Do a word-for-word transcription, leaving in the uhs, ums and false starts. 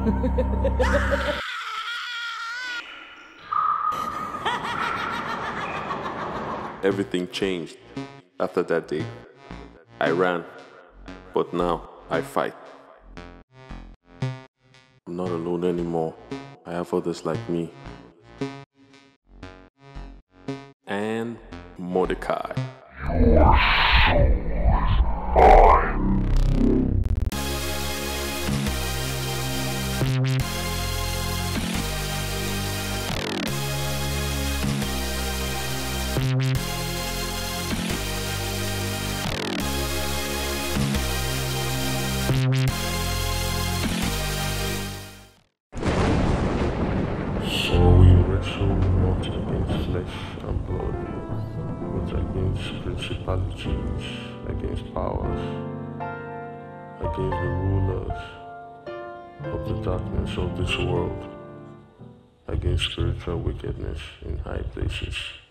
Everything changed after that day. I ran, but now I fight. I'm not alone anymore. I have others like me. And Mordecai. So we wrestle not against flesh and blood, but against principalities, against powers, against the rulers of the darkness of this world, against spiritual wickedness in high places.